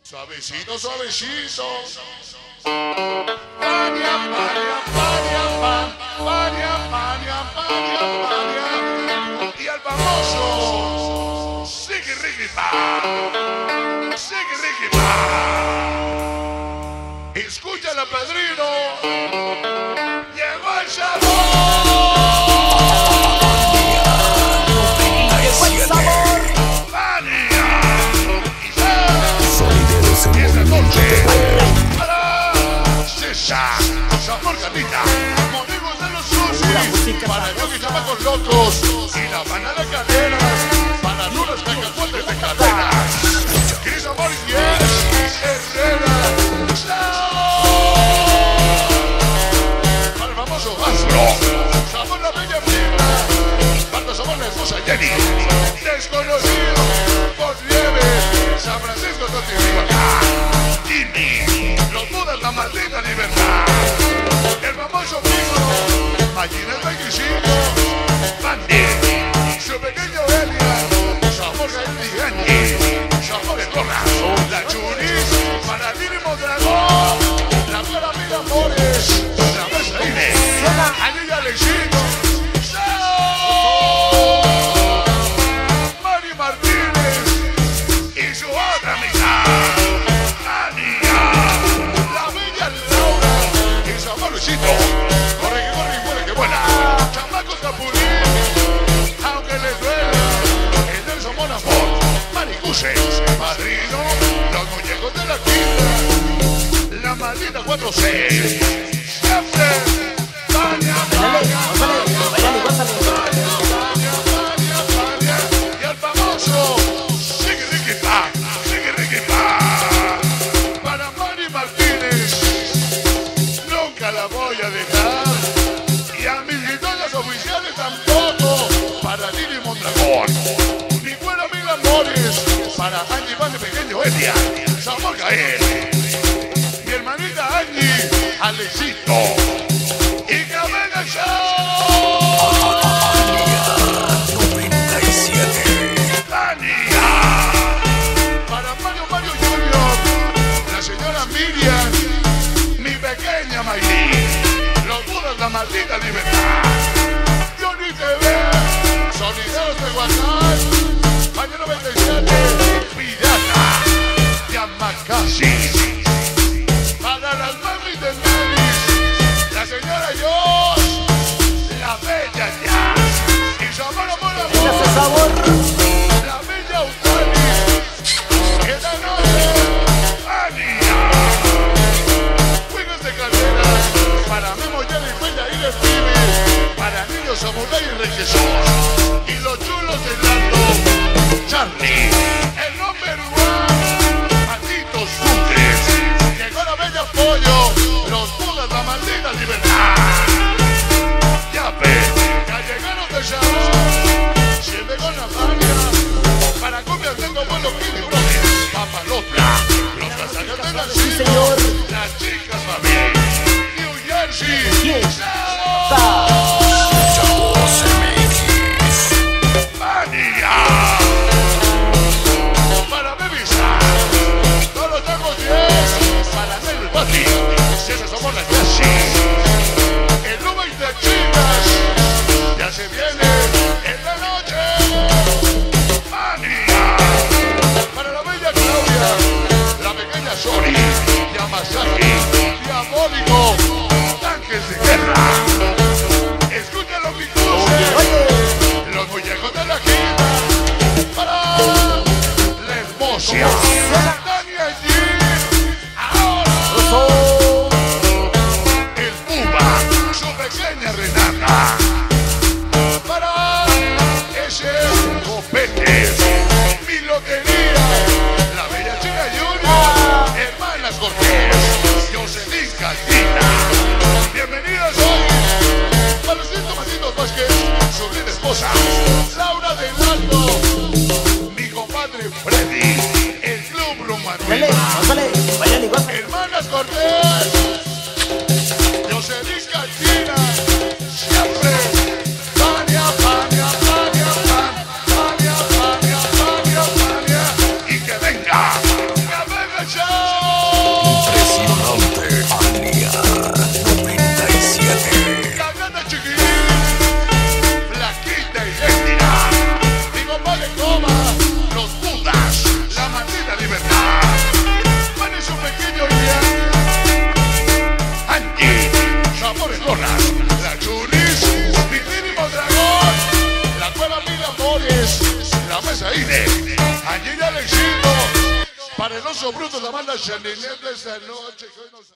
Suavecito, suavecito. Pania, pania, pania, pan. Pania, pania, pania, pania. Y al famoso Siggy Ricky Pa. Siggy Ricky Pa. Escúchala, padrino. Llegó el sabor. Llegó el sabor. Pania. Sonideros en movimiento. Para César, sabor canita, amigos de los sushi, para yo que chamacos locos y la banana caderas, para lunas cacahuetes de cadenas. Cris Amor y Herrera, para el famoso Astro, sabor la bella fibra, para sabor la esposa Jenny, desconocido por Nieves, San Francisco Totihuacán. Los Budas, la maldita libertad. El famoso Pico, Magina el 25, Bandy, su pequeño Elia, sabor Gandhi, sabor de Corras, la Churis, para Mínimo Dragón, la Clara Mil Amores, la Mesa Ine, Anilla Alexito, Mari Martínez y su otra mitad. Corre que corre y vuela que vuela. Chamacos Capulín, aunque les duela. El Nelson Monafort, Maricuse, Padrino, los muñecos de la quinta, la maldita 4C. Siempre, Pania, Pania, Pania, Pania, y el famoso Siggy Ricky Pa, Siggy Ricky Pa. Para Mari Martínez, la voy a dejar. Y a mis guitarras oficiales tampoco. Para Lili Mondragón, ni fuera Mil Amores. Para Angie Van de Pequeño Elia, Sabor Gael. Mi hermanita Angie, Alexito. Y que venga el show. 97. Tania. Para Mario Junior, la señora Miriam, mi pequeña Mayri, los Budas, la maldita libertad. Johnny TV, Sonideros de WhatsApp, Año 97, Pirata, Yamakasi. Para las mamis de Nevis, la señora Jos, la bella Jazz, y sabor, amor, amor, la bella Eutanis, esta noche, Ania. Para Memo, Jerry, Bella y Les Pibes, para niños Samurái y Requesón, y los chulos de Lando, Charlie, el number one, Patitos Sucres, llegó la bella Pollo, los Budas, la maldita libertad. Ya ves, ya llegaron de Sharon, siempre con la Fania, para cumbias tengo vuelo Kini Brothers, Papalota, los casaños de la señor, las chicas familia. Mania para Bebisa, todos los tacos 10 para Nelly Pati, si esas somos las casi. El Nube y de chicas ya se viene en la noche. Mania para la bella Claudia, la pequeña Sori, Yamazaki, Diabólico, tanques de guerra. Escucha los picoses, los muñecos de la quinta. Para la hermosa Tania G. Ahora el Puma, su pequeña Renata. Para ese copete, mi lotería, la bella chica Junior, hermanas Cortés, Jocelyn Cantina. Bienvenidos hoy para los 5 Matitos Vázquez, su linda esposa, Laura del Alto, mi compadre Freddy, el Club Rumanuel, hermanas Cortés, Jocelyn Cantina, siempre, Pania, Pania, Pania, Pania, Pania, Pania, Pania, y que venga el show. Saine, Angela Alexito, para el oso bruto, la banda Chanel de esta noche.